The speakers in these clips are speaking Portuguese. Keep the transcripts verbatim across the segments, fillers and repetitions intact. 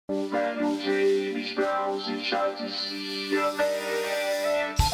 O velho James Brown já dizia antes.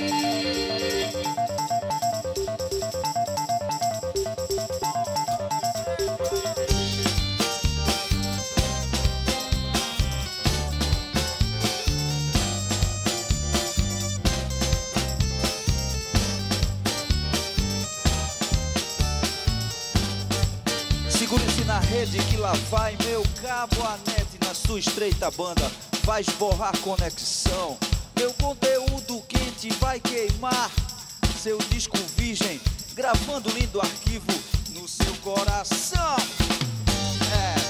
Segure-se na rede que lá vai meu cabo, a net na sua estreita banda vai esborrar conexão. Meu conteúdo quente vai queimar seu disco virgem, gravando lindo arquivo no seu coração. É.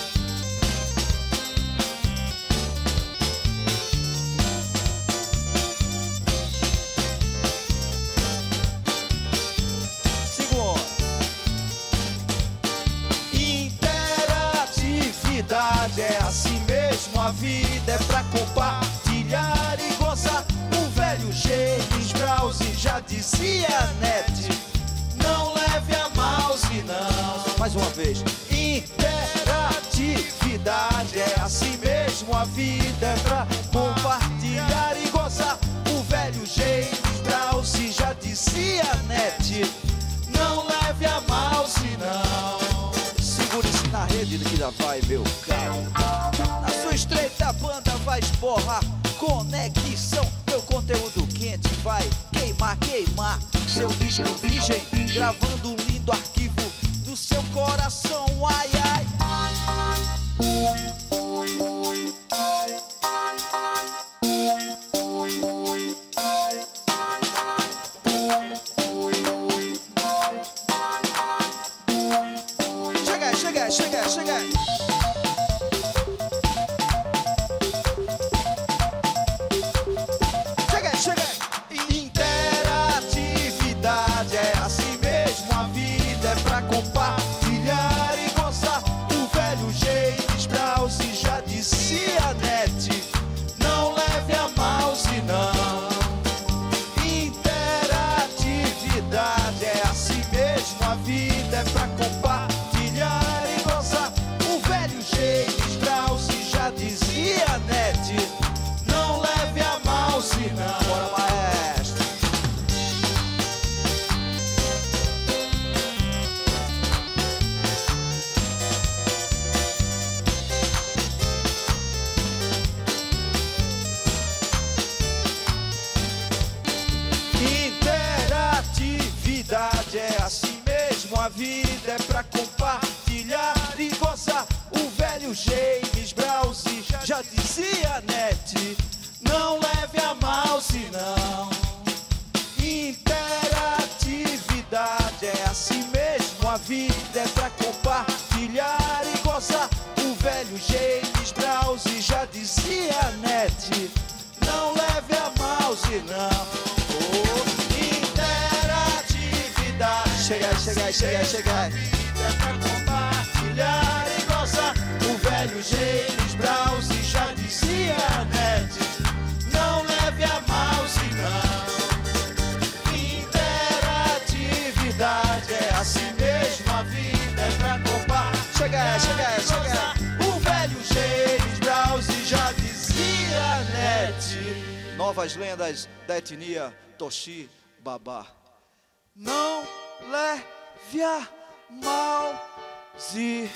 É assim mesmo, a vida é pra compartilhar e gozar. O velho James Brown já dizia, net, não leve a mouse não. Mais uma vez. Interatividade é assim mesmo, a vida é pra compartilhar e gozar. O velho James Brown já dizia, net, não leve a mouse não. Segure-se na rede que já vai meu carro. Na sua estreita banda vai esborrar conexão. Meu conteúdo quente vai queimar, queimar seu disco virgem, gravando um lindo arquivo do seu coração. Ai, ai. Chega, chega, chega. Chega, chega. Interatividade é assim mesmo, a vida é pra compartilhar e gozar. O velho James Brown já dizia, net, não leve a mouse não. Interatividade é assim mesmo, a vida é pra compartilhar. Dizia, net, não leve a mouse não. Bora, maestro. Interatividade é assim mesmo, a vida é pra compartilhar e gozar. O velho James Brown já dizia, net, não leve a mouse não. Interatividade é assim mesmo, a vida é pra compartilhar e gozar. O velho James Brown já dizia, net, não leve a mouse não. Oh, interatividade, chega, chega, chega, chega. É pra compartilhar e gozar. O velho James Brown já dizia, net, não leve a mouse não. Interatividade é assim mesmo, a vida é pra compartilhar. Chega, chega, chega. O velho James Brown já dizia, net. Novas lendas da etnia Toshi Babá. Não leve a mouse.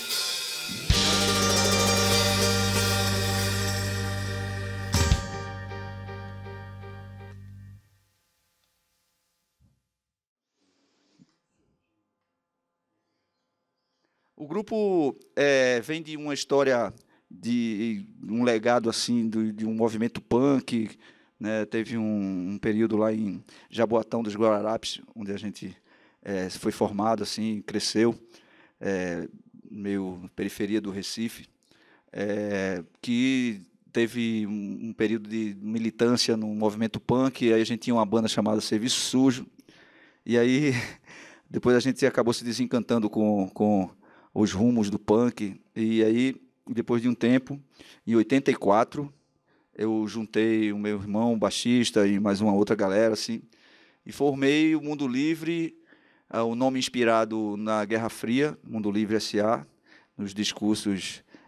O grupo é, vem de uma história, de um legado assim, de, de um movimento punk, né? Teve um, um período lá em Jaboatão dos Guararapes, onde a gente é, foi formado, assim, cresceu, é, meio periferia do Recife, é, que teve um, um período de militância no movimento punk, e aí a gente tinha uma banda chamada Serviço Sujo, e aí depois a gente acabou se desencantando com... com os rumos do punk, e aí, depois de um tempo, em oitenta e quatro, eu juntei o meu irmão, baixista, e mais uma outra galera, assim, e formei o Mundo Livre, uh, o nome inspirado na Guerra Fria, Mundo Livre S A, nos discursos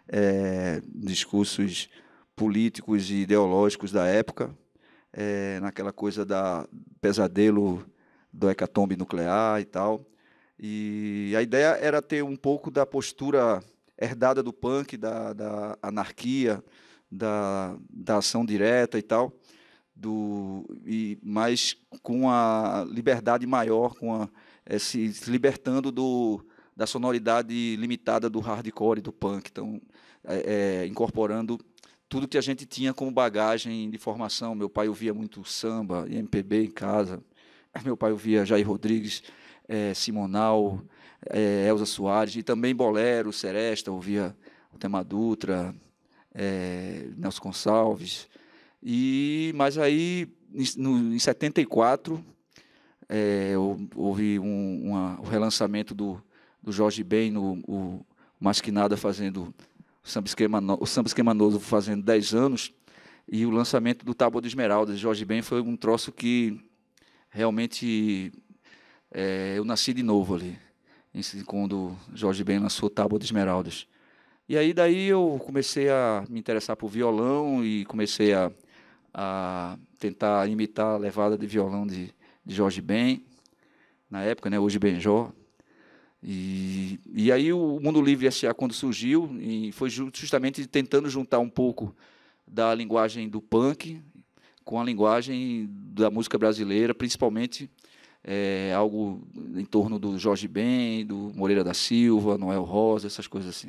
é, discursos políticos e ideológicos da época, é, naquela coisa da pesadelo do hecatombe nuclear e tal. E a ideia era ter um pouco da postura herdada do punk, da, da anarquia, da, da ação direta e tal, do, e, mas com a liberdade maior, com a, é, se, se libertando do, da sonoridade limitada do hardcore e do punk. Então, é, é, incorporando tudo que a gente tinha como bagagem de formação. Meu pai ouvia muito samba e M P B em casa. Meu pai ouvia Jair Rodrigues, é, Simonal, é, Elza Soares, e também bolero, seresta, ouvia o Tema Dutra, é, Nelson Gonçalves. E, mas aí, em, no, em setenta e quatro, é, houve um, uma, o relançamento do, do Jorge Ben, no, o Mais Que Nada fazendo o Samba Esquema, o Samba Esquema Novo fazendo dez anos, e o lançamento do Tábua de Esmeralda de Jorge Ben foi um troço que realmente é, eu nasci de novo ali, quando Jorge Ben lançou Tábua de Esmeraldas. E aí daí eu comecei a me interessar por violão e comecei a, a tentar imitar a levada de violão de, de Jorge Ben, na época, né, hoje Benjó. E, e aí o Mundo Livre S A, quando surgiu, e foi justamente tentando juntar um pouco da linguagem do punk com a linguagem da música brasileira, principalmente é, algo em torno do Jorge Ben, do Moreira da Silva, Noel Rosa, essas coisas assim.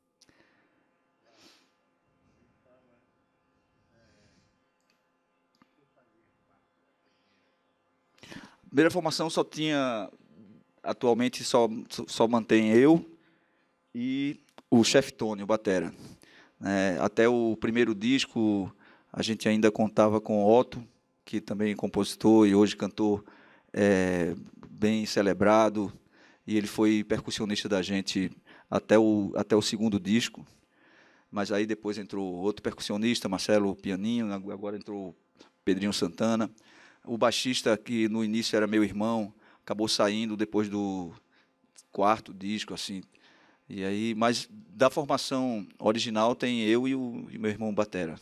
A primeira formação só tinha, atualmente só, só mantém eu e o chefe Tony, o batera. É, até o primeiro disco, a gente ainda contava com Otto, que também é compositor e hoje cantor é, bem celebrado, e ele foi percussionista da gente até o, até o segundo disco. Mas aí depois entrou outro percussionista, Marcelo Pianinho, agora entrou Pedrinho Santana. O baixista, que no início era meu irmão, acabou saindo depois do quarto disco, assim. E aí, mas da formação original tem eu e o e meu irmão batera.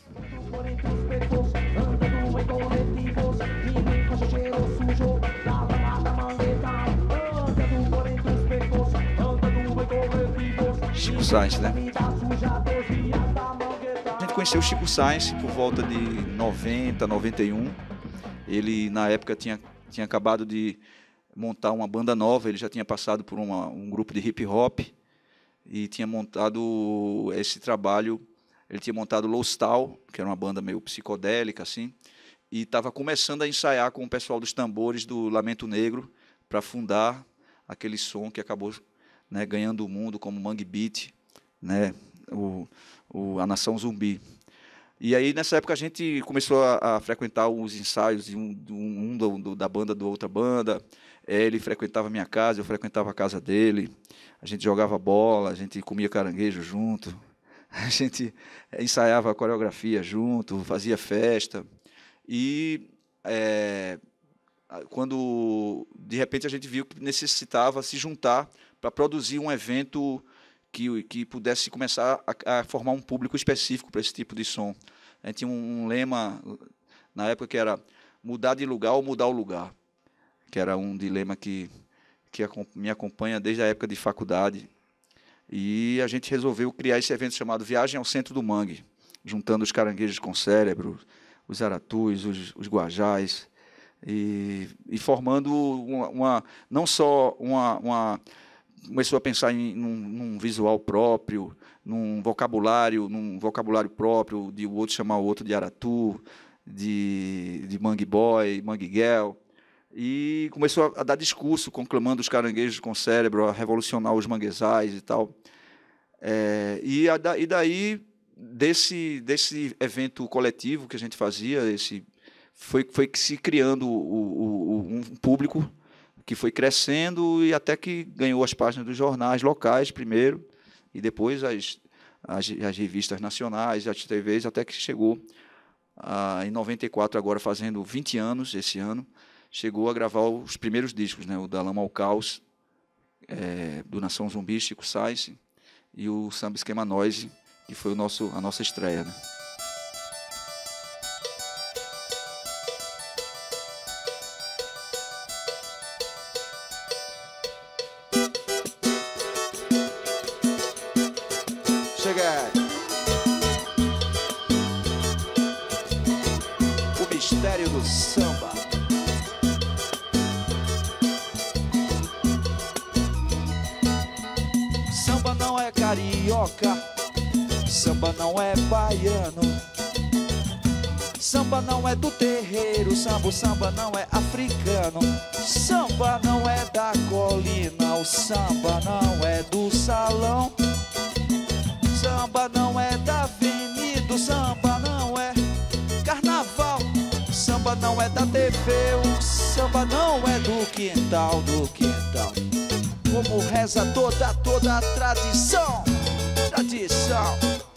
Chico Science, né? A gente conheceu o Chico Science por volta de noventa, noventa e um. Ele, na época, tinha, tinha acabado de montar uma banda nova, ele já tinha passado por uma, um grupo de hip-hop e tinha montado esse trabalho, ele tinha montado Lostal, que era uma banda meio psicodélica, assim, e estava começando a ensaiar com o pessoal dos tambores do Lamento Negro para fundar aquele som que acabou, né, ganhando o mundo como Mangue Beat, né, o, o, a Nação Zumbi. E aí, nessa época, a gente começou a, a frequentar os ensaios de um, de um do, do, da banda, da outra banda. Ele frequentava a minha casa, eu frequentava a casa dele. A gente jogava bola, a gente comia caranguejo junto. A gente ensaiava a coreografia junto, fazia festa. E é, quando, de repente, a gente viu que necessitava se juntar para produzir um evento que, que pudesse começar a, a formar um público específico para esse tipo de som. A gente tinha um, um lema, na época, que era mudar de lugar ou mudar o lugar, que era um dilema que, que me acompanha desde a época de faculdade. E a gente resolveu criar esse evento chamado Viagem ao Centro do Mangue, juntando os caranguejos com cérebro, os aratus, os, os guajás, e, e formando uma, uma, não só uma... uma começou a pensar em num, num visual próprio, num vocabulário, num vocabulário próprio, de o outro chamar o outro de aratu, de, de mangue boy, mangue girl, e começou a, a dar discurso, conclamando os caranguejos com cérebro, a revolucionar os manguezais e tal. É, e, a, e daí, desse, desse evento coletivo que a gente fazia, esse, foi, foi se criando o, o, um público que foi crescendo e até que ganhou as páginas dos jornais locais primeiro, e depois as, as, as revistas nacionais, as T Vs, até que chegou, ah, em noventa e quatro, agora fazendo vinte anos, esse ano, chegou a gravar os primeiros discos, né, o Da Lama ao Caos, é, do Nação Zumbi, Chico Science, e o Samba Esquema Noise, que foi o nosso, a nossa estreia, né? Chega! O mistério do samba. Samba não é carioca, samba não é baiano, samba não é do terreiro, samba, o samba não é africano, samba não é da colina, o samba não é do salão, samba não é da avenida, o samba não é carnaval, samba não é da T V, o samba não é do quintal, do quintal. Como reza toda, toda a tradição, tradição.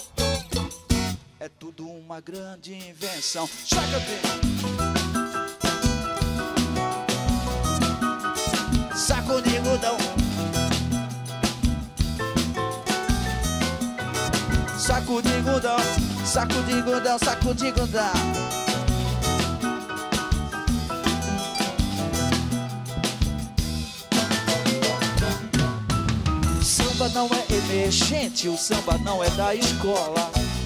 É tudo uma grande invenção. Joga dentro. Saco de algodão. Saco de algodão, saco de algodão, saco de algodão. O samba não é emergente, o samba não é da escola.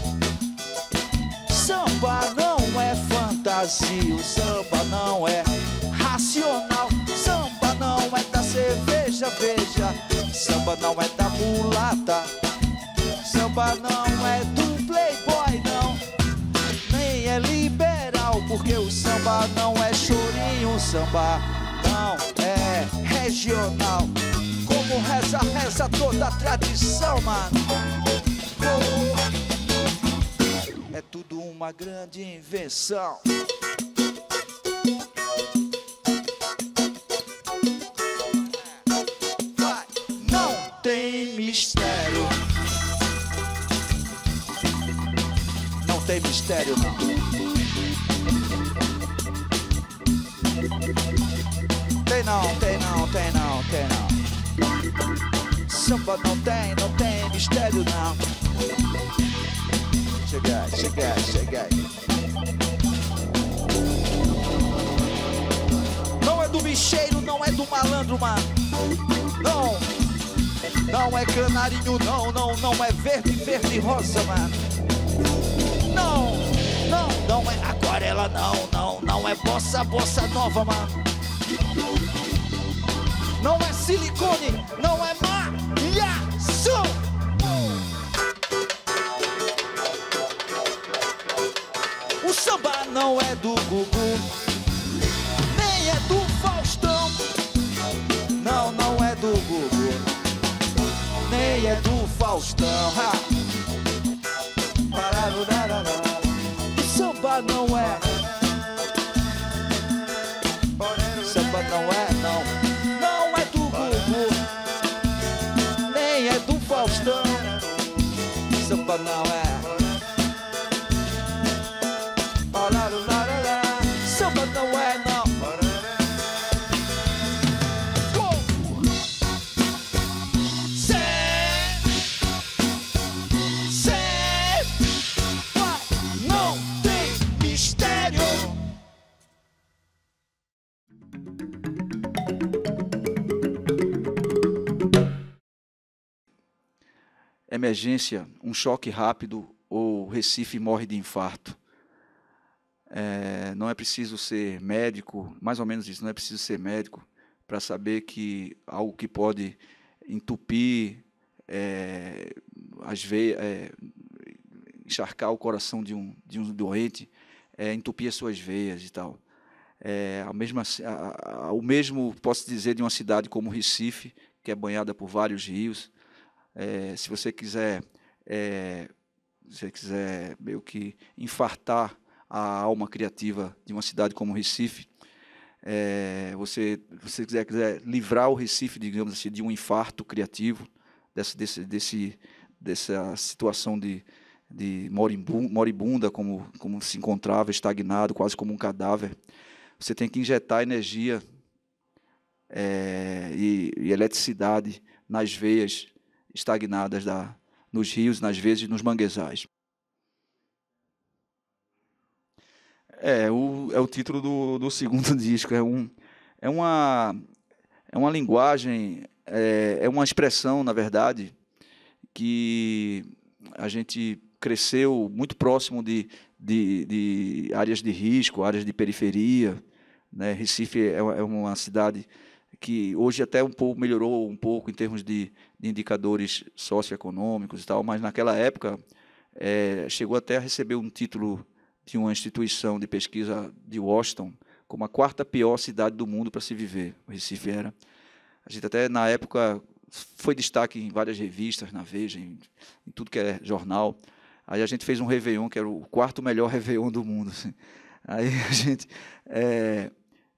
Samba não é fantasia, o samba não é racional. Samba não é da cerveja, veja. Samba não é da mulata. Samba não é do playboy, não. Nem é liberal, porque o samba não é chorinho. O samba não é regional. Como reza, reza toda a tradição, mano. É tudo uma grande invenção. Vai. Não tem mistério. Não tem mistério, não. Tem não, tem não, tem não, tem não. Samba não tem, não tem mistério não. Chega aí, chega aí, chega aí. Não é do bicheiro, não é do malandro, mano. Não, não é canarinho, não, não, não é verde, verde, rosa, mano. Não, não, não é aquarela, não, não, não é bossa, bossa nova, mano. Não é silicone, não é malhação. O samba não é do Gugu, nem é do Faustão. Não, não é do Gugu, nem é do Faustão. Ha. O samba não é. Samba não é, não. Faustão, samba não é. Samba não é, não. Cê, cê, não tem mistério. Emergência, um choque rápido ou Recife morre de infarto. É, não é preciso ser médico, mais ou menos isso, não é preciso ser médico para saber que algo que pode entupir é, as veias, é, encharcar o coração de um, de um doente, é, entupir as suas veias e tal. É, a mesma, a, a, o mesmo posso dizer de uma cidade como Recife, que é banhada por vários rios. É, se você quiser, é, se você quiser meio que infartar a alma criativa de uma cidade como Recife, é, você, você quiser, quiser livrar o Recife, digamos assim, de um infarto criativo, desse, desse, desse, dessa situação de, de moribunda, como, como se encontrava, estagnado, quase como um cadáver, você tem que injetar energia é, e, e eletricidade nas veias estagnadas da, nos rios, nas vezes e nos manguezais. É o, é o título do, do segundo disco. É, um, é, uma, é uma linguagem, é, é uma expressão, na verdade, que a gente cresceu muito próximo de, de, de áreas de risco, áreas de periferia, né? Recife é é uma cidade que hoje até um pouco melhorou um pouco em termos de, de indicadores socioeconômicos e tal, mas naquela época é, chegou até a receber um título de uma instituição de pesquisa de Washington como a quarta pior cidade do mundo para se viver. O Recife era. A gente até na época foi destaque em várias revistas, na Veja, em, em tudo que é jornal. Aí a gente fez um Réveillon, que era o quarto melhor Réveillon do mundo. Assim. Aí a gente... É,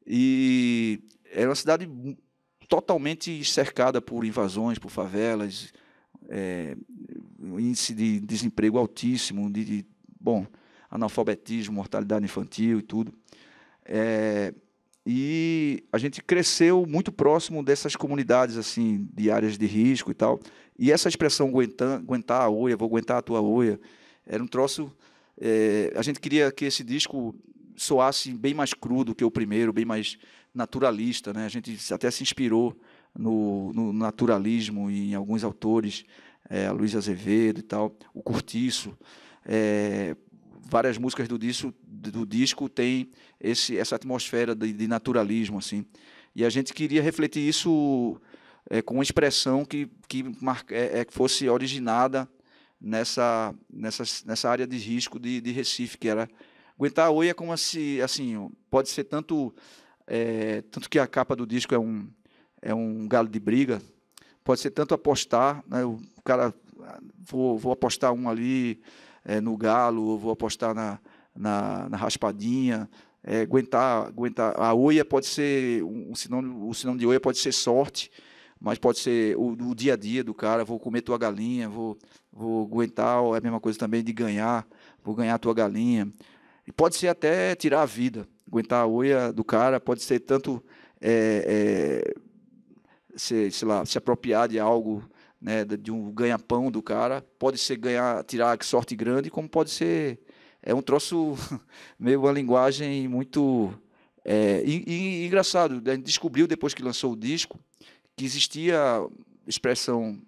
e era uma cidade totalmente cercada por invasões, por favelas, é, índice de desemprego altíssimo, de, de bom, analfabetismo, mortalidade infantil e tudo. É, e a gente cresceu muito próximo dessas comunidades assim, de áreas de risco e tal. E essa expressão aguentar, aguentar a oia, vou aguentar a tua oia, era um troço... É, a gente queria que esse disco soasse bem mais crudo que o primeiro, bem mais naturalista, né? A gente até se inspirou no, no naturalismo e em alguns autores, é, a Luiz Azevedo e tal, o Cortiço. É, várias músicas do disco, do disco têm esse, essa atmosfera de, de naturalismo, assim. E a gente queria refletir isso é, com uma expressão que, que, marca, é, é, que fosse originada nessa, nessa, nessa área de risco de, de Recife, que era aguentar a oia como se, assim, pode ser tanto, é, tanto que a capa do disco é um, é um galo de briga, pode ser tanto apostar, né, o cara, vou, vou apostar um ali é, no galo, vou apostar na, na, na raspadinha, é, aguentar, aguentar, a oia pode ser, um sinônimo, o sinônimo de oia pode ser sorte, mas pode ser o, o dia a dia do cara, vou comer tua galinha, vou, vou aguentar, é a mesma coisa também de ganhar, vou ganhar tua galinha. E pode ser até tirar a vida. Aguentar a oia do cara pode ser tanto é, é, se, sei lá, se apropriar de algo, né, de um ganha-pão do cara. Pode ser ganhar, tirar sorte grande, como pode ser... É um troço, meio uma linguagem muito... É, e, e engraçado, a gente descobriu depois que lançou o disco que existia expressão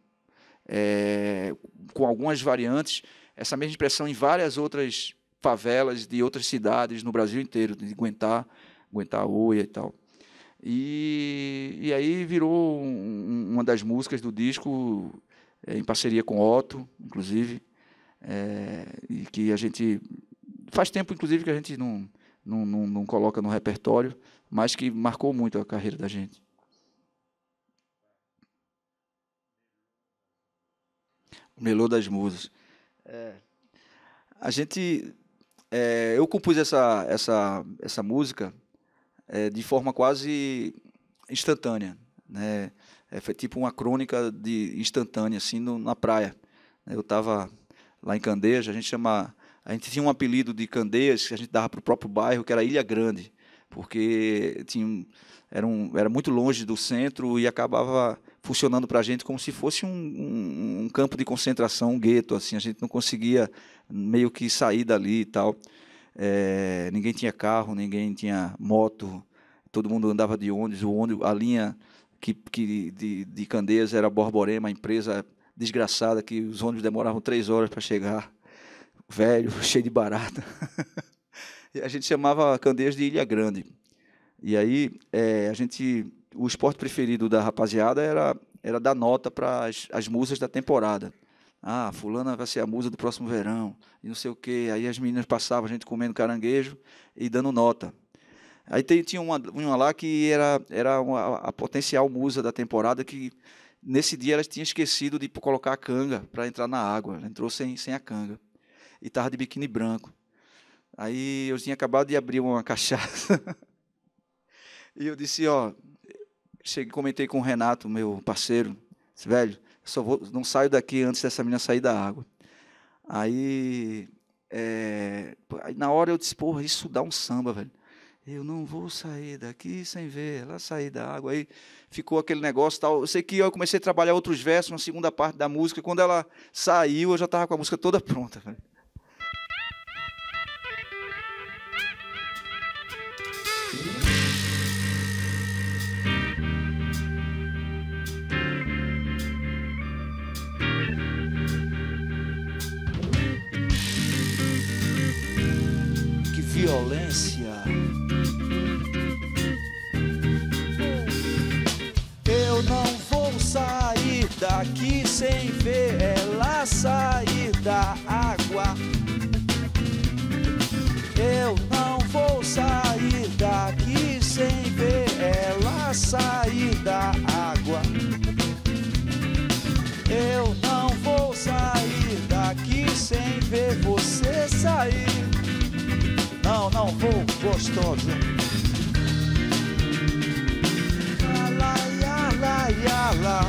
é, com algumas variantes, essa mesma expressão em várias outras favelas de outras cidades no Brasil inteiro, de aguentar, aguentar a oia e tal. E, e aí virou um, uma das músicas do disco, é, em parceria com Otto, inclusive, é, e que a gente... Faz tempo, inclusive, que a gente não, não, não, não coloca no repertório, mas que marcou muito a carreira da gente. O Melô das Musas. É, a gente... É, eu compus essa, essa, essa música é, de forma quase instantânea, né? É, foi tipo uma crônica de instantânea assim no, na praia. Eu estava lá em Candeias, a gente chama, a gente tinha um apelido de Candeias que a gente dava para o próprio bairro, que era Ilha Grande, porque tinha, era, um, era muito longe do centro e acabava funcionando para a gente como se fosse um, um, um campo de concentração, um gueto, assim, a gente não conseguia meio que sair dali e tal. É, ninguém tinha carro, ninguém tinha moto, todo mundo andava de ônibus, o ônibus, a linha que, que de, de Candeias era Borborema, a empresa desgraçada que os ônibus demoravam três horas para chegar, velho, cheio de barata. E a gente chamava Candeias de Ilha Grande. E aí é, a gente, o esporte preferido da rapaziada era, era dar nota para as, as musas da temporada. Ah, fulana vai ser a musa do próximo verão, e não sei o quê. Aí as meninas passavam, a gente comendo caranguejo e dando nota. Aí tem, tinha uma, uma lá que era, era uma, a potencial musa da temporada, que nesse dia ela tinha esquecido de colocar a canga para entrar na água. Ela entrou sem, sem a canga. E estava de biquíni branco. Aí eu tinha acabado de abrir uma cachaça. E eu disse, ó, cheguei, comentei com o Renato, meu parceiro, disse, velho, só vou, não saio daqui antes dessa menina sair da água. Aí, é, aí na hora eu disse, porra, isso dá um samba, velho. Eu não vou sair daqui sem ver ela sair da água. Aí ficou aquele negócio tal. Eu sei que eu comecei a trabalhar outros versos na segunda parte da música. E quando ela saiu, eu já estava com a música toda pronta. Que violência. Eu não vou sair daqui sem ver ela sair da água. Eu não vou sair daqui sem ver ela sair da água. Eu não vou sair daqui sem ver você sair. Não, não vou, gostosa. Lá, lá, lá, lá, lá.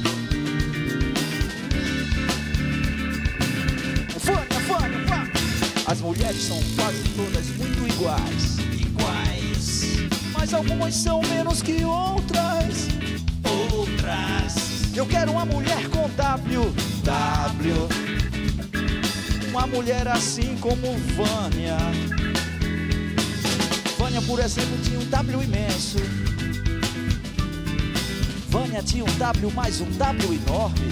Fânia, Fânia, Fânia. As mulheres são quase todas muito iguais. Iguais. Mas algumas são menos que outras. Outras. Eu quero uma mulher com W. W. Uma mulher assim como Vânia. Vânia, por exemplo, tinha um W imenso. Vânia tinha um W mais um W enorme.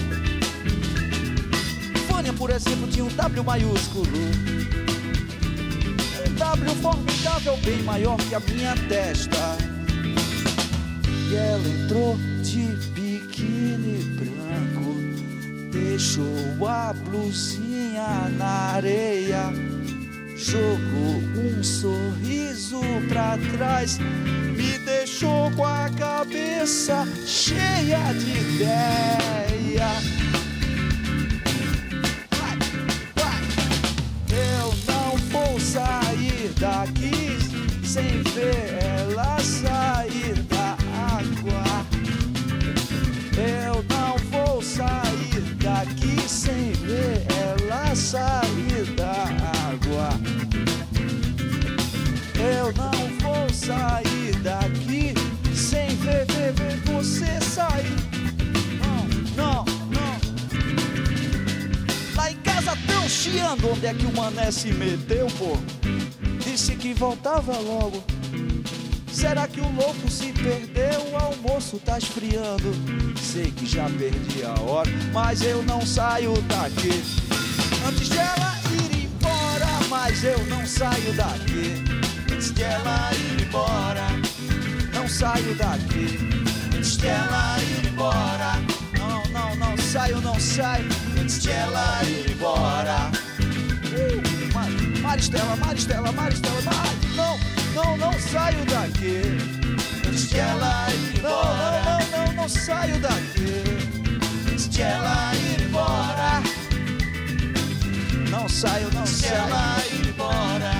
Vânia, por exemplo, tinha um W maiúsculo. Um W formidável, bem maior que a minha testa. E ela entrou de biquíni branco, deixou a blusinha na areia, jogou um sorriso pra trás, me deixou com a cabeça cheia de ideia. Vai, vai. Eu não vou sair daqui sem ver ela sair da água. Eu não vou sair daqui sem ver ela sair da água. Eu não vou sair daqui sem ver, ver, ver você sair. Não, não, não. Lá em casa tão chiando, onde é que o mané se meteu, pô? Disse que voltava logo. Será que o louco se perdeu? O almoço tá esfriando. Sei que já perdi a hora, mas eu não saio daqui. Antes de ela ir embora, mas eu não saio daqui. Antes de ela ir embora, não saio daqui. Antes de ela ir embora, não, não, não saio, não saio. Antes de ela ir embora. Uh, Mar Maristela, Maristela, Maristela, Mar não, não, não saio daqui. Antes de ela ir embora, não, não, não, não saio daqui. Antes de ela ir embora, não saio, não saio. Antes de ela ir embora.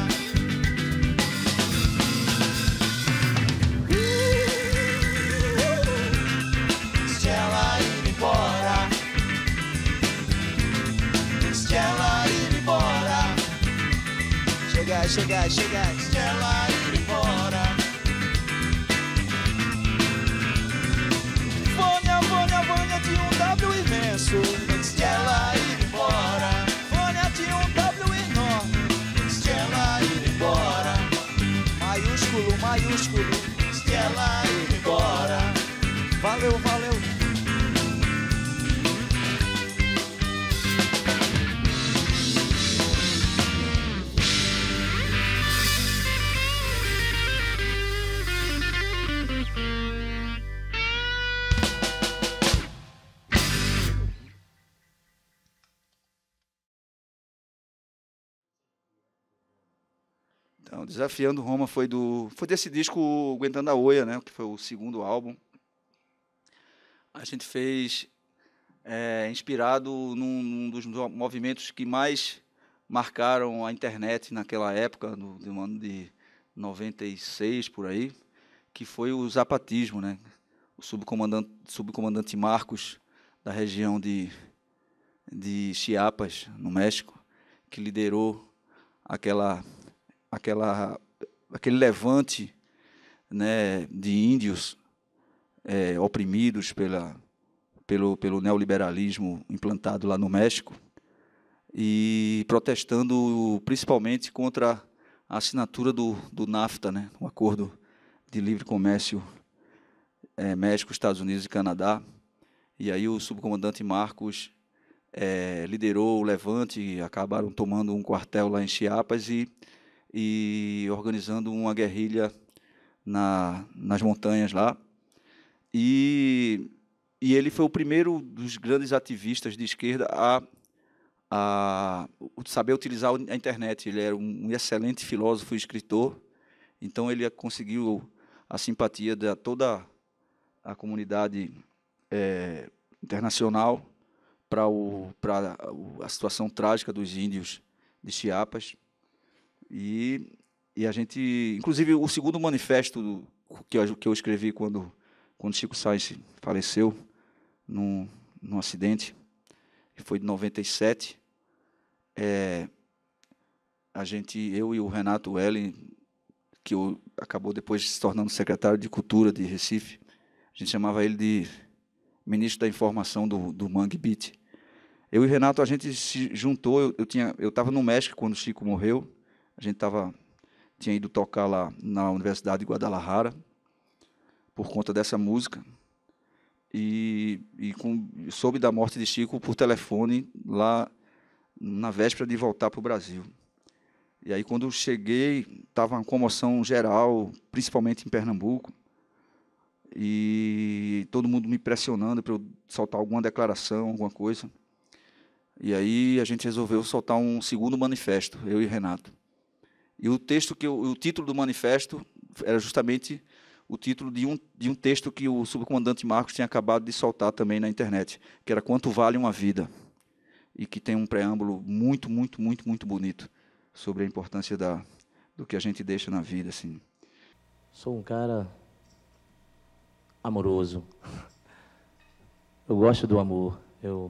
Antes de ela ir embora. Antes de ela ir embora. Chegar, chegar, chegar. Antes de ela ir embora. Vânia, Vânia, Vânia tinha um W imenso. Antes de ela ir embora. Vânia tinha um W enorme. Antes de ela ir embora. Maiúsculo, maiúsculo. Antes de ela ir embora. Valeu, valeu. Então, Desafiando Roma foi do foi desse disco Aguentando a Oia, né, que foi o segundo álbum. A gente fez é, inspirado num, num dos movimentos que mais marcaram a internet naquela época, no, no ano de noventa e seis por aí, que foi o zapatismo, né? O subcomandante, subcomandante Marcos, da região de, de Chiapas, no México, que liderou aquela, aquela, aquele levante né, de índios é, oprimidos pela, pelo, pelo neoliberalismo implantado lá no México, e protestando principalmente contra a assinatura do, do NAFTA, né, um acordo de livre comércio é, México, Estados Unidos e Canadá. E aí o subcomandante Marcos é, liderou o levante, e acabaram tomando um quartel lá em Chiapas e, e organizando uma guerrilha na, nas montanhas lá. E, e ele foi o primeiro dos grandes ativistas de esquerda a, a saber utilizar a internet. Ele era um excelente filósofo e escritor, então ele conseguiu a simpatia de toda a comunidade é, internacional para o, para a situação trágica dos índios de Chiapas. E, e a gente, inclusive, o segundo manifesto que eu, que eu escrevi quando, quando Chico Sainz faleceu num, num acidente, que foi de noventa e sete, é, a gente, eu e o Renato Wellen, que eu, acabou depois se tornando secretário de Cultura de Recife, a gente chamava ele de ministro da informação do, do Mangue Beat. Eu e o Renato, a gente se juntou, eu, eu tinha, eu estava no México quando o Chico morreu, a gente tava, tinha ido tocar lá na Universidade de Guadalajara, por conta dessa música, e, e com, soube da morte de Chico por telefone, lá na véspera de voltar para o Brasil. E aí, quando eu cheguei, estava uma comoção geral, principalmente em Pernambuco, e todo mundo me pressionando para eu soltar alguma declaração, alguma coisa. E aí a gente resolveu soltar um segundo manifesto, eu e Renato. E o texto que eu, o título do manifesto era justamente o título de um, de um texto que o subcomandante Marcos tinha acabado de soltar também na internet, que era Quanto Vale uma Vida, e que tem um preâmbulo muito, muito, muito, muito bonito sobre a importância da, do que a gente deixa na vida, assim. Sou um cara amoroso. Eu gosto do amor. Eu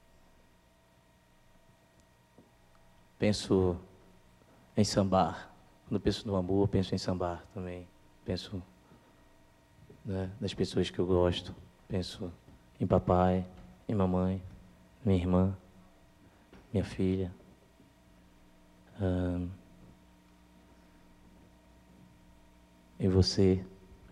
penso em sambar. Quando penso no amor, penso em sambar também. Penso, né, nas pessoas que eu gosto. Penso em papai, em mamãe, minha irmã, minha filha. Hum, em você.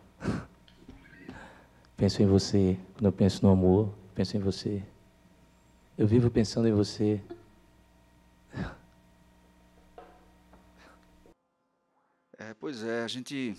Penso em você. Quando eu penso no amor, penso em você. Eu vivo pensando em você. É, pois é, a gente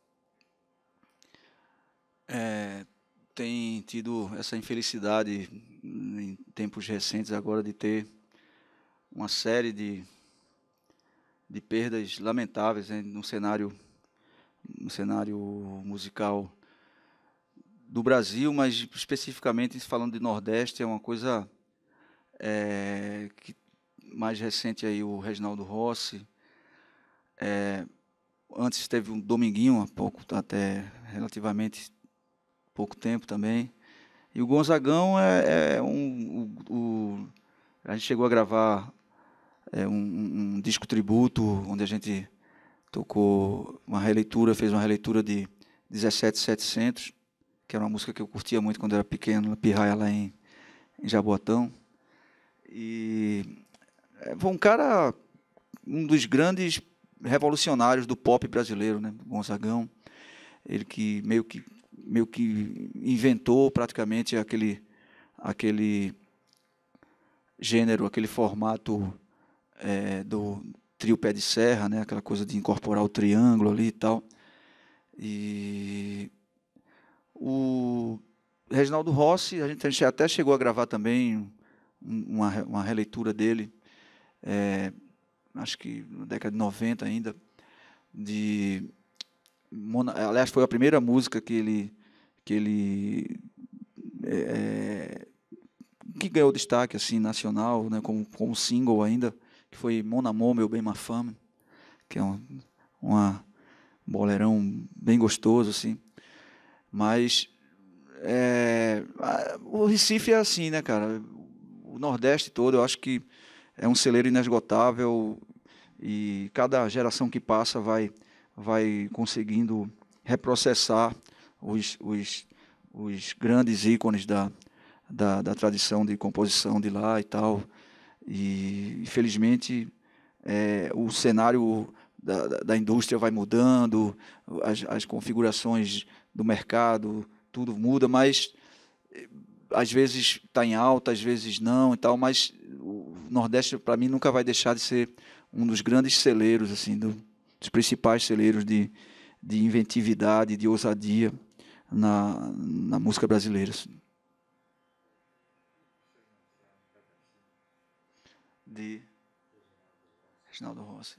é, tem tido essa infelicidade em tempos recentes agora de ter uma série de, de perdas lamentáveis, né, no cenário, no cenário musical do Brasil, mas especificamente falando de Nordeste, é uma coisa é, que mais recente aí o Reginaldo Rossi. É, antes teve um Dominguinho, há pouco, até relativamente pouco tempo também. E o Gonzagão é, é um... O, o, a gente chegou a gravar é, um, um disco tributo, onde a gente tocou uma releitura, fez uma releitura de dezessete mil e setecentos, que era uma música que eu curtia muito quando eu era pequeno, na Pirraia, lá em, em Jaboatão. E foi um cara, um dos grandes revolucionários do pop brasileiro, né, Gonzagão. Ele que meio que meio que inventou praticamente aquele aquele gênero, aquele formato é, do trio pé de serra, né, aquela coisa de incorporar o triângulo ali e tal. E o Reginaldo Rossi, a gente até chegou a gravar também uma, uma releitura dele, é, acho que na década de noventa ainda, de Mona, aliás, foi a primeira música que ele que ele é, que ganhou destaque assim nacional, né, como como single ainda, que foi Mon Amour, Meu Bem Ma Femme, que é um uma bolerão bem gostoso assim. Mas é, o Recife é assim, né, cara? O Nordeste todo, eu acho que é um celeiro inesgotável, e cada geração que passa vai vai conseguindo reprocessar os, os, os grandes ícones da, da, da tradição de composição de lá e tal. E, infelizmente, é, o cenário da, da, da indústria vai mudando, as, as configurações do mercado, tudo muda, mas às vezes está em alta, às vezes não e tal, mas o Nordeste, para mim, nunca vai deixar de ser um dos grandes celeiros, assim, do, dos principais celeiros de, de inventividade, de ousadia na, na música brasileira. Assim. De Reginaldo Rossi.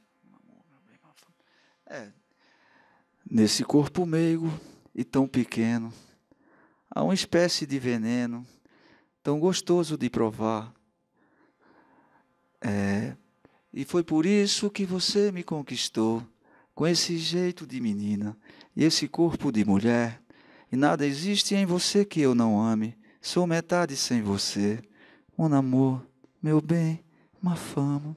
É. Nesse corpo meigo e tão pequeno, há uma espécie de veneno tão gostoso de provar. É, e foi por isso que você me conquistou, com esse jeito de menina e esse corpo de mulher. E nada existe em você que eu não ame. Sou metade sem você. Mon amour, meu bem, ma fama.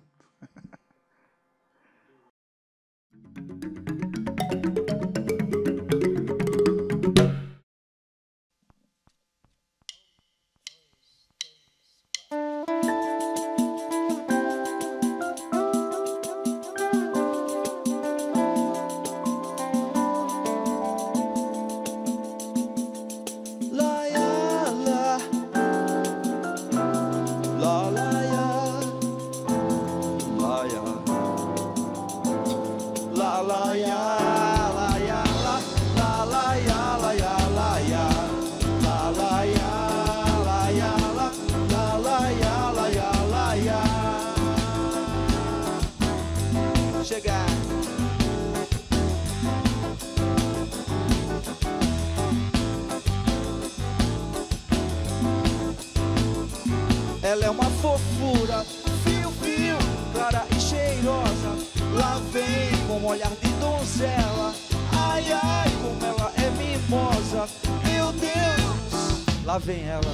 Ela é uma fofura, fio, fio, clara e cheirosa. Lá vem com um olhar de donzela. Ai, ai, como ela é mimosa. Meu Deus, lá vem ela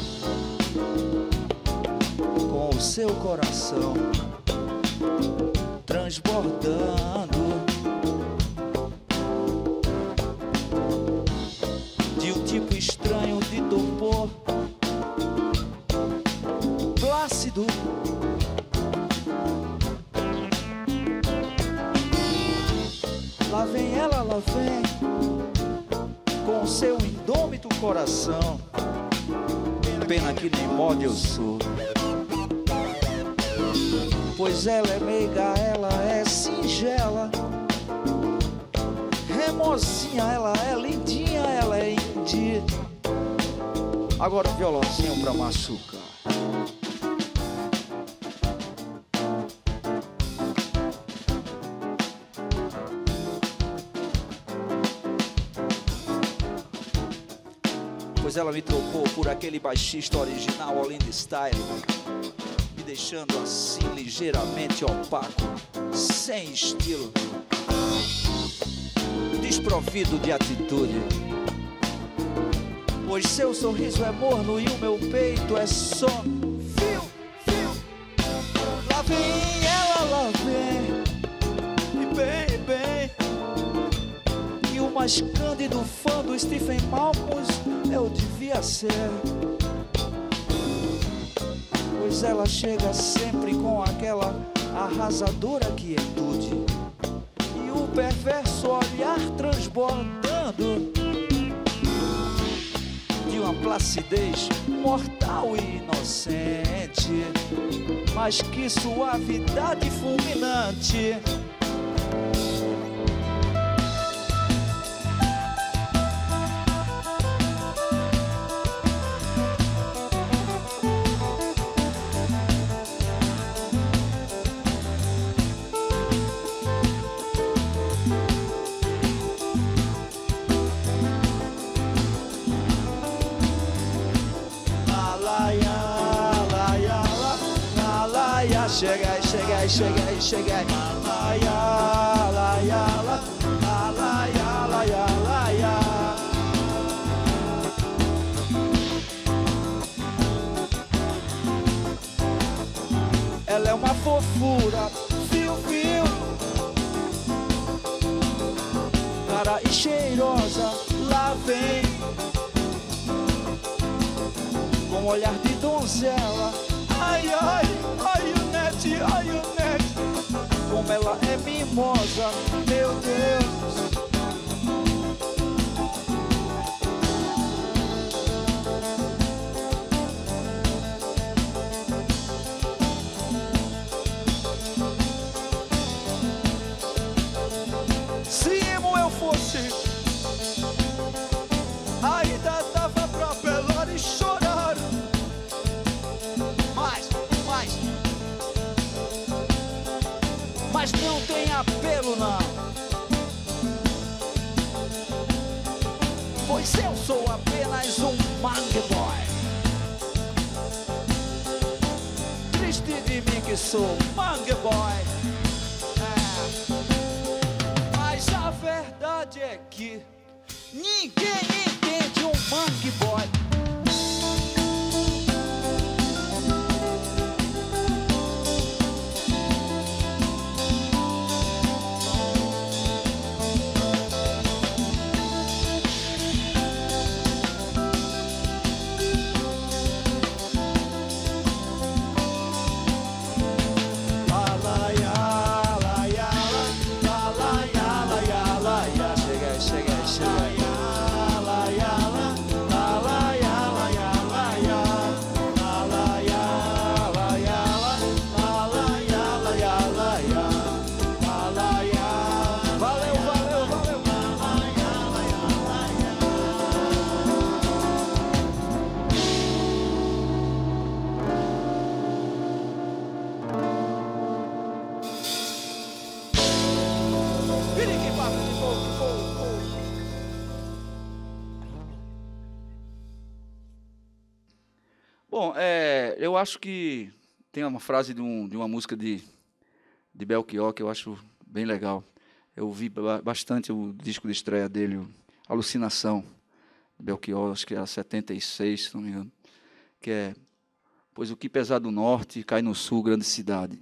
com o seu coração transbordando de um tipo estranho de torpor plácido. Lá vem ela, lá vem com o seu indômito coração. Pena que nem moda eu sou, pois ela é meiga, ela é singela, é mocinha, ela é lindinha, ela é indie. Agora um violãozinho pra machucar. Pois ela me trocou por aquele baixista original all in the style, me deixando assim ligeiramente opaco, sem estilo, desprovido de atitude. Pois seu sorriso é morno e o meu peito é só fio, fio. Lá vem ela, lá vem, e bem, bem. E o mais cândido fã do Stephen Malkmus eu devia ser, pois ela chega sempre com aquela arrasadora quietude e o perverso olhar transbordando de uma placidez mortal e inocente, mas que suavidade fulminante. Chegai, chegai, chegai, chegai. Laia, laia, la, laia, laia, laia. Ela é uma fofura, fio, fio, cara linda e cheirosa, lá vem, com olhar de donzela. Ai, ai, ai, o Nete, ai, o Nete, como ela é mimosa, meu Deus. Se emo eu fosse, ainda dava pra pelar e chorar. Mas, mas, mas não tem apelo não, pois eu sou apenas um mangue boy. Triste de mim que sou mangue boy. É. Mas a verdade é que ninguém entende um mangue boy. Bom, é, eu acho que tem uma frase de, um, de uma música de, de Belchior que eu acho bem legal. Eu ouvi ba- bastante o disco de estreia dele, o Alucinação, de Belchior, acho que era setenta e seis, se não me engano, que é: pois o que pesar do norte cai no sul, grande cidade.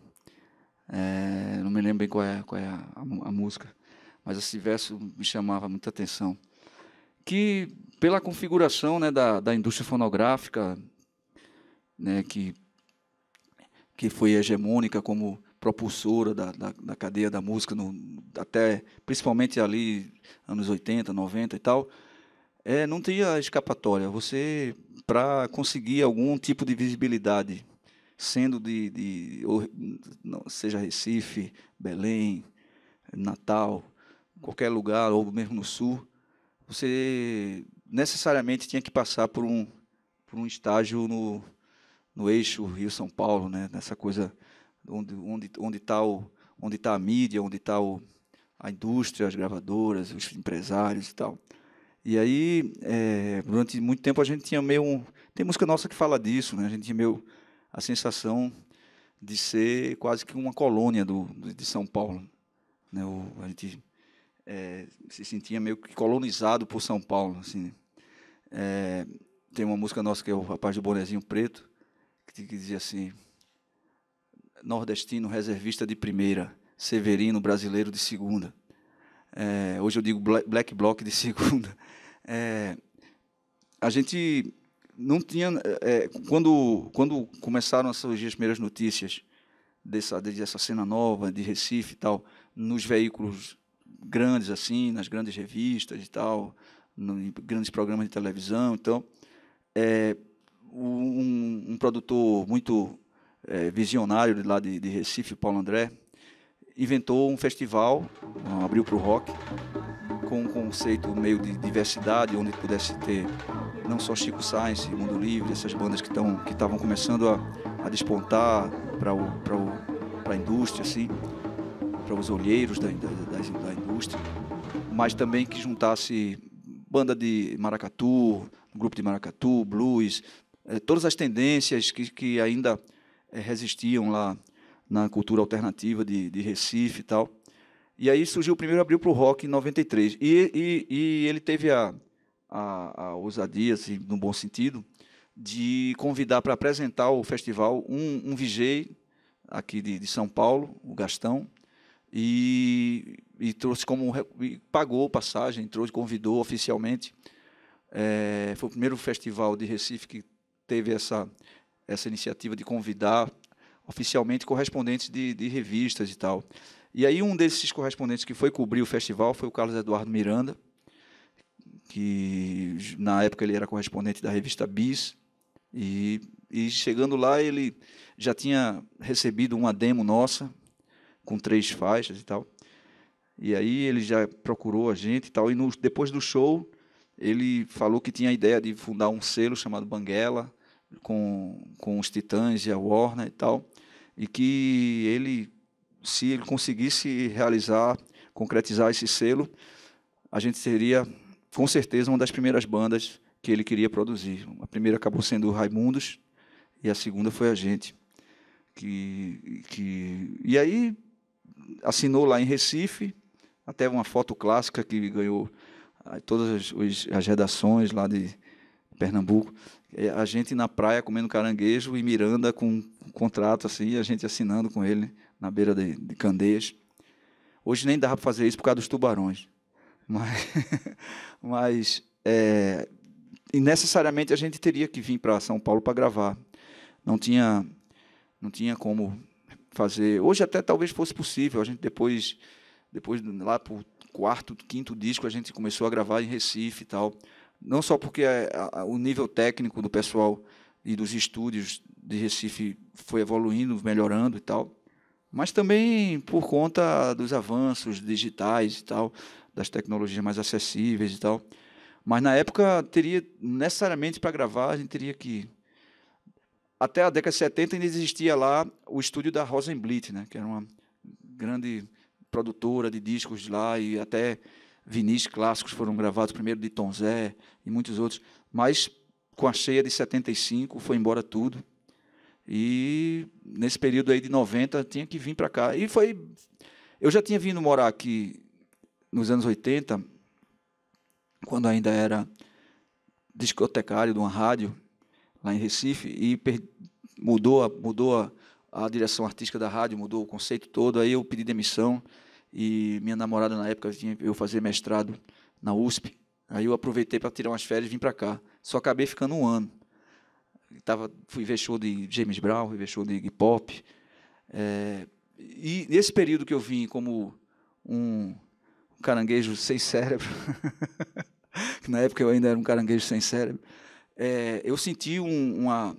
É, não me lembro bem qual é, qual é a, a, a música, mas esse verso me chamava muita atenção. Que, pela configuração, né, da, da indústria fonográfica, né, que, que foi hegemônica como propulsora da, da, da cadeia da música, no, até principalmente ali, anos oitenta, noventa e tal, é, não tinha escapatória. Você, para conseguir algum tipo de visibilidade, sendo de, de ou, não, seja Recife, Belém, Natal, qualquer lugar, ou mesmo no Sul, você necessariamente tinha que passar por um, por um estágio no, no eixo Rio-São Paulo, né? Nessa coisa onde onde onde está o onde está a mídia, onde está a indústria, as gravadoras, os empresários e tal. E aí, é, durante muito tempo a gente tinha meio um, tem música nossa que fala disso, né? A gente tinha meio a sensação de ser quase que uma colônia do, de São Paulo, né? O, a gente é, se sentia meio que colonizado por São Paulo, assim. É, tem uma música nossa que é o Rapaz do Bonezinho Preto, que dizia assim: nordestino, reservista de primeira, severino, brasileiro de segunda. É, hoje eu digo black bloc de segunda. É, a gente não tinha... É, quando, quando começaram a surgir as primeiras notícias dessa, dessa cena nova, de Recife e tal, nos veículos grandes, assim, nas grandes revistas e tal, no, em grandes programas de televisão, então... É, Um, um produtor muito é, visionário de lá de, de Recife, Paulo André, inventou um festival, um, abriu para o rock, com um conceito meio de diversidade, onde pudesse ter não só Chico Science, Mundo Livre, essas bandas que estão que estavam começando a, a despontar para o para o para a indústria, assim, para os olheiros da, da, da, da indústria, mas também que juntasse banda de maracatu, grupo de maracatu, blues, todas as tendências que, que ainda é, resistiam lá na cultura alternativa de, de Recife e tal. E aí surgiu o primeiro Abril para o Rock em noventa e três. E, e, e ele teve a, a, a ousadia, assim, no bom sentido, de convidar para apresentar o festival um, um V J aqui de, de São Paulo, o Gastão, e, e trouxe como e pagou passagem, trouxe, convidou oficialmente. É, foi o primeiro festival de Recife que teve essa essa iniciativa de convidar oficialmente correspondentes de, de revistas e tal. E aí um desses correspondentes que foi cobrir o festival foi o Carlos Eduardo Miranda, que na época ele era correspondente da revista Bis, e, e chegando lá ele já tinha recebido uma demo nossa, com três faixas e tal, e aí ele já procurou a gente e tal, e no, depois do show ele falou que tinha a ideia de fundar um selo chamado Banguela, com, com os Titãs e a Warner e tal, e que ele, se ele conseguisse realizar, concretizar esse selo, a gente seria, com certeza, uma das primeiras bandas que ele queria produzir. A primeira acabou sendo o Raimundos, e a segunda foi a gente. Que, que, e aí assinou lá em Recife, até uma foto clássica que ganhou todas as, as redações lá de Pernambuco, a gente na praia comendo caranguejo e Miranda com um contrato assim, a gente assinando com ele na beira de, de Candeias. Hoje nem dava para fazer isso por causa dos tubarões, mas, mas é, e necessariamente a gente teria que vir para São Paulo para gravar. Não tinha, não tinha como fazer. Hoje até talvez fosse possível. A gente depois, depois lá para o quarto, quinto disco, a gente começou a gravar em Recife e tal. Não só porque a, a, o nível técnico do pessoal e dos estúdios de Recife foi evoluindo, melhorando e tal, mas também por conta dos avanços digitais e tal, das tecnologias mais acessíveis e tal. Mas na época teria necessariamente para gravar a gente teria que até a década de setenta ainda existia lá o estúdio da Rosenblit, né, que era uma grande produtora de discos de lá e até vinis clássicos foram gravados, primeiro de Tom Zé e muitos outros, mas com a cheia de setenta e cinco foi embora tudo, e nesse período aí de noventa tinha que vir para cá, e foi, eu já tinha vindo morar aqui nos anos oitenta, quando ainda era discotecário de uma rádio, lá em Recife, e per, mudou, a, mudou a, a direção artística da rádio, mudou o conceito todo, aí eu pedi demissão, e minha namorada, na época, tinha eu fazer mestrado na U S P. Aí eu aproveitei para tirar umas férias e vim para cá. Só acabei ficando um ano. Tava, fui ver show de James Brown, fui ver show de hip hop. É, e nesse período que eu vim como um caranguejo sem cérebro, que na época eu ainda era um caranguejo sem cérebro, é, eu senti um, uma...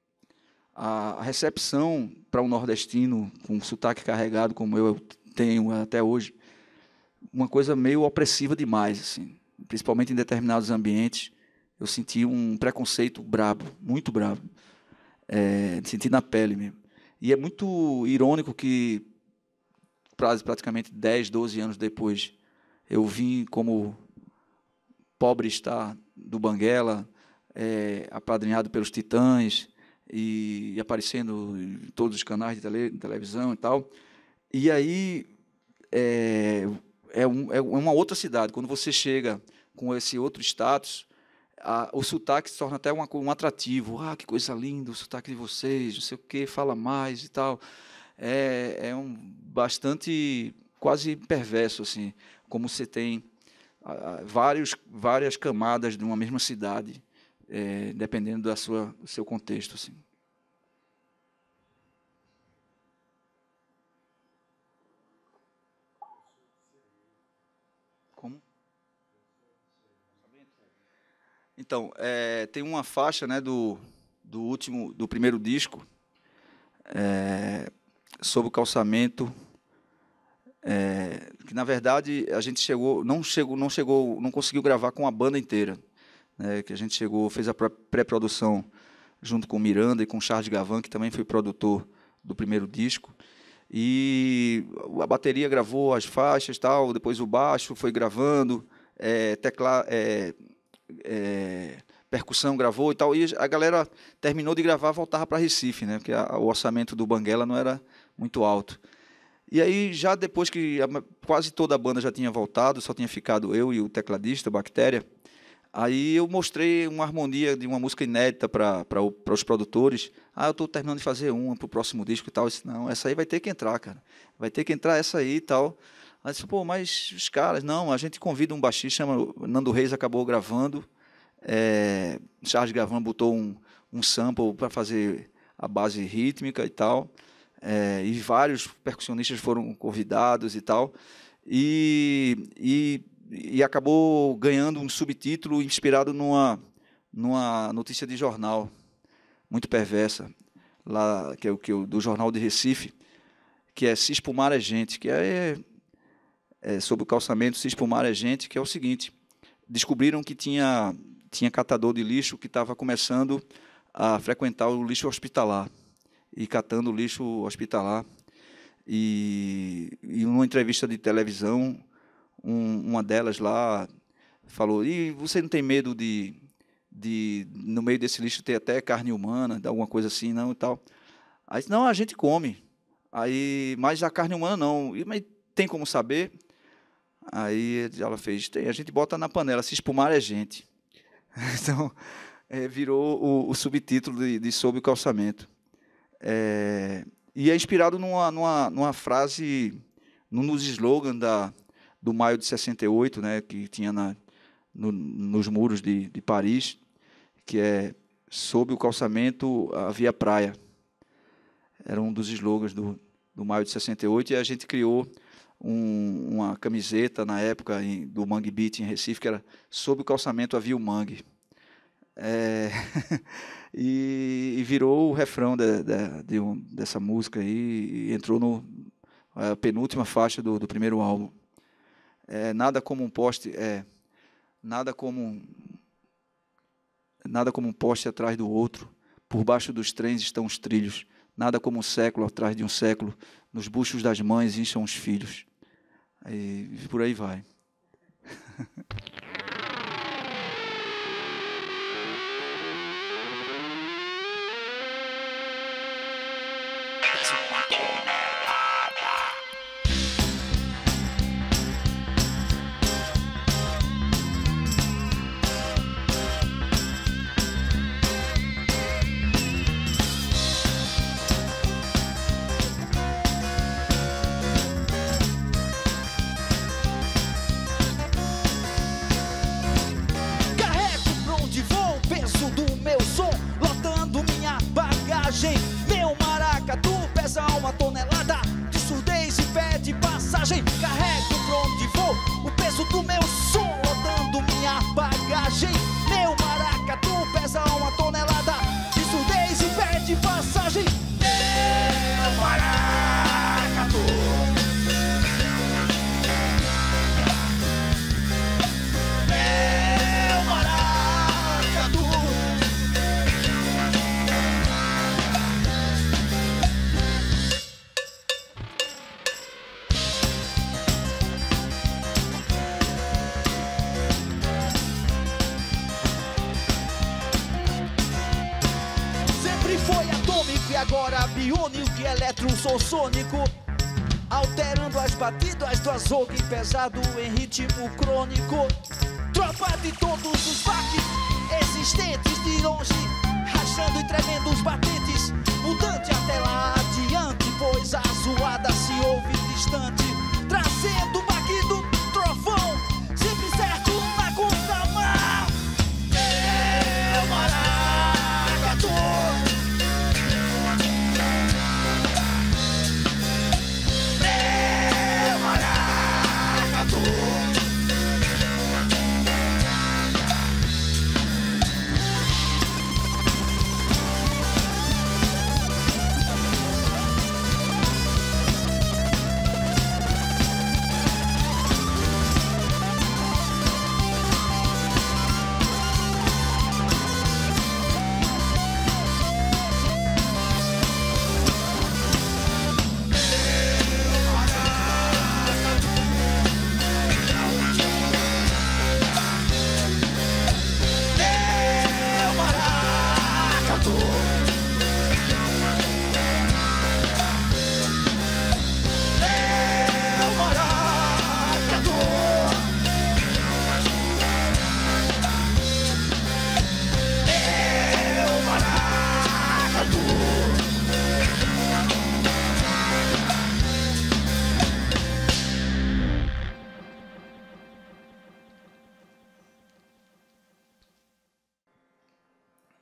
a recepção para um nordestino com sotaque carregado como eu tenho até hoje, uma coisa meio opressiva demais, assim, principalmente em determinados ambientes. Eu senti um preconceito brabo, muito brabo, é, senti na pele mesmo. E é muito irônico que praticamente dez, doze anos depois eu vim como pobre star do Banguela, é, apadrinhado pelos Titãs e, e aparecendo em todos os canais de, tele, de televisão e tal. E aí é, é, um, é uma outra cidade. Quando você chega com esse outro status, a, o sotaque se torna até uma, um atrativo. Ah, que coisa linda o sotaque de vocês, não sei o quê, fala mais e tal. É, é um bastante quase perverso, assim, como você tem a, vários, várias camadas de uma mesma cidade, é, dependendo da sua, do seu contexto, assim. Como? Então, é, tem uma faixa, né, do, do último, do primeiro disco, é, sobre o calçamento, é, que na verdade a gente chegou, não chegou, não chegou, não conseguiu gravar com a banda inteira, né, que a gente chegou, fez a pré-produção junto com o Miranda e com o Charles Gavan, que também foi produtor do primeiro disco. E a bateria gravou as faixas, tal, depois o baixo foi gravando, é, tecla, é, é, percussão gravou e tal, e a galera terminou de gravar, voltava para Recife, né, porque a, o orçamento do Banguela não era muito alto. E aí, já depois que a, quase toda a banda já tinha voltado, só tinha ficado eu e o tecladista, Bactéria, Aí eu mostrei uma harmonia de uma música inédita para os produtores. Ah, eu estou terminando de fazer uma para o próximo disco e tal. Eu disse, não, essa aí vai ter que entrar, cara. Vai ter que entrar essa aí e tal. Aí eu disse, pô, mas os caras... Não, a gente convida um baixista, chama Nando Reis, acabou gravando. É, Charles Gavan botou um, um sample para fazer a base rítmica e tal. É, e vários percussionistas foram convidados e tal. E... e E acabou ganhando um subtítulo inspirado numa, numa notícia de jornal muito perversa, lá, que é o que do Jornal de Recife, que é Se Espumar é Gente, que é, é sobre o calçamento, Se Espumar é Gente, que é o seguinte: descobriram que tinha, tinha catador de lixo que estava começando a frequentar o lixo hospitalar, e catando o lixo hospitalar. E, e numa entrevista de televisão, Um, uma delas lá falou, e você não tem medo de, de, no meio desse lixo, ter até carne humana, de alguma coisa assim, não, e tal? Aí, não, a gente come. Aí, mas a carne humana não. E, mas tem como saber? Aí ela fez, tem, a gente bota na panela, se espumar é gente. Então, é, virou o, o subtítulo de, de Sob o Calçamento. É, e é inspirado numa, numa, numa frase, num dos slogans da... do maio de sessenta e oito, né, que tinha na, no, nos muros de, de Paris, que é sob o calçamento havia praia. Era um dos slogans do, do maio de sessenta e oito, e a gente criou um, uma camiseta, na época, em, do Mangue Beat, em Recife, que era sob o calçamento havia o mangue. É, e, e virou o refrão de, de, de um, dessa música aí, e entrou no a penúltima faixa do, do primeiro álbum. É, nada como um poste, é, nada como nada como um poste atrás do outro, por baixo dos trens estão os trilhos, nada como um século atrás de um século, nos buchos das mães incham os filhos. Aí, por aí vai. Meu maracatu pesa uma tonelada de surdez e pede passagem. Carrego pra onde vou o peso do meu som, lotando minha bagagem. Meu maracatu pesa uma tonelada de surdez e pede passagem. Meu maracatu, meu maracatu. Foi atômico e agora biônico e eletrosossônico, alterando as batidas do açougue pesado em ritmo crônico. Tropa de todos os baques existentes de longe, rachando e tremendo os batentes, mudante até lá adiante, pois a zoada se ouve distante, trazendo o baque do trovão, sempre certo na contramão. Meu maracatu,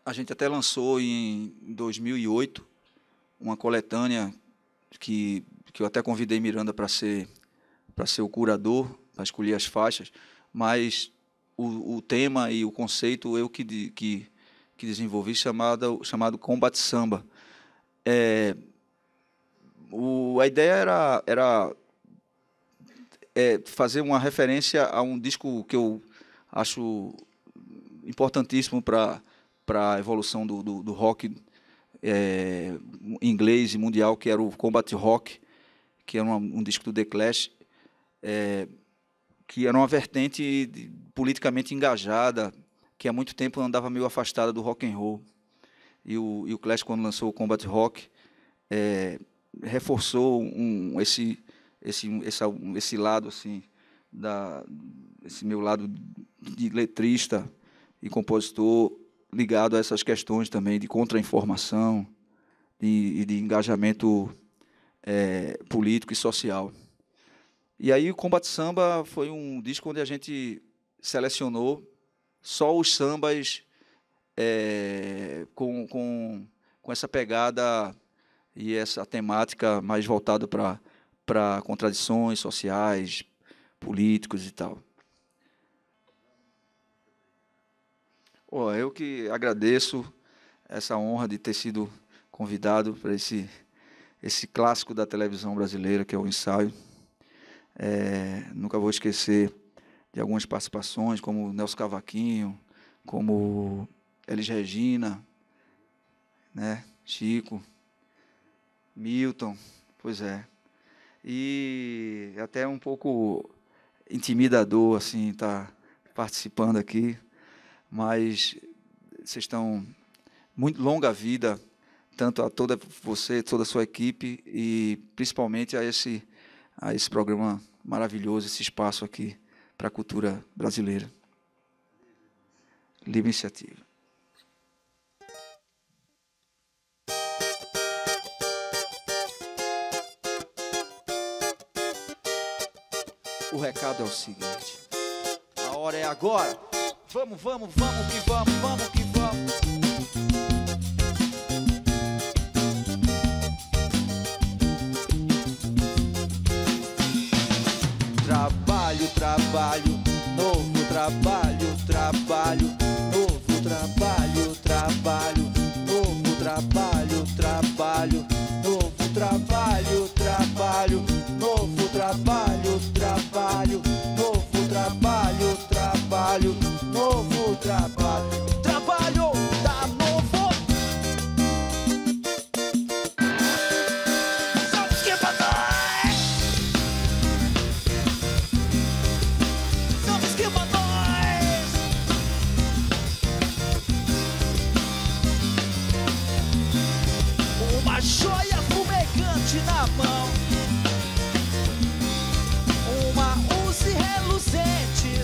a gente até lançou em dois mil e oito uma coletânea que, que eu até convidei Miranda para ser, para ser o curador, para escolher as faixas, mas o, o tema e o conceito eu que, que, que desenvolvi, chamado, chamado Combat Samba. É, o, a ideia era, era é, fazer uma referência a um disco que eu acho importantíssimo para para a evolução do, do, do rock é, inglês e mundial, que era o Combat Rock, que era uma, um disco do The Clash, é, que era uma vertente de, politicamente engajada, que há muito tempo andava meio afastada do rock and roll. E o, e o Clash, quando lançou o Combat Rock, é, reforçou um, esse, esse, esse, esse lado, assim, da, esse meu lado de letrista e compositor, ligado a essas questões também de contra-informação e de, de engajamento é, político e social. E aí o Combat Samba foi um disco onde a gente selecionou só os sambas é, com, com, com essa pegada e essa temática mais voltada para para contradições sociais, políticos e tal. Oh, eu que agradeço essa honra de ter sido convidado para esse, esse clássico da televisão brasileira, que é o Ensaio. É, nunca vou esquecer de algumas participações, como Nelson Cavaquinho, como Elis Regina, né, Chico, Milton, pois é. E até um pouco intimidador assim, estar participando aqui. Mas vocês estão muito longa vida, tanto a toda você, toda a sua equipe, e principalmente a esse, a esse programa maravilhoso, esse espaço aqui para a cultura brasileira. Livre Iniciativa. O recado é o seguinte: a hora é agora. Vamos, vamos, vamos que vamos, vamos que vamos. Trabalho, trabalho, novo trabalho, trabalho, novo trabalho, trabalho, novo trabalho, trabalho, novo trabalho, trabalho, novo trabalho, trabalho, novo trabalho, trabalho, novo trabalho, trabalho da novo. Vamos que pra nós, vamos que pra nós. Uma joia fumegante na mão, uma Uzi reluzente,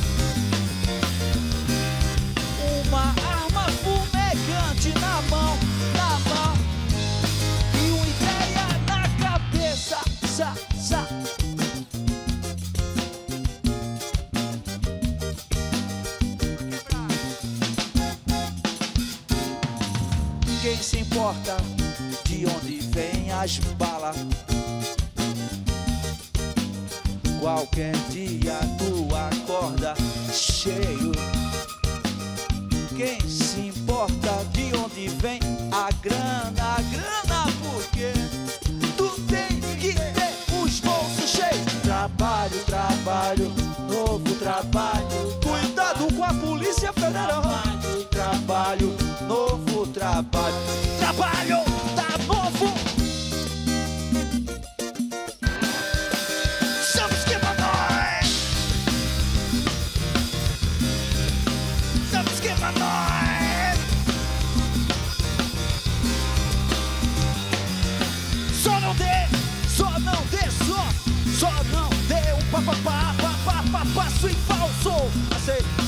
uma arma fumegante na mão, na mão, e uma ideia na cabeça, sa, sa. Quem se importa de onde vem as balas? Qualquer dia tu acorda cheio. Quem se importa de onde vem a grana, a grana, porque tu tem que ter os bolsos cheios. Trabalho, trabalho, novo trabalho, cuidado com a Polícia Federal. Trabalho, trabalho, novo trabalho, trabalho tá novo. Somos que pra nós, somos que pra nós. Só não dê, só não dê, só, só não dê um papapá, papapá, passo em falso. Aceita.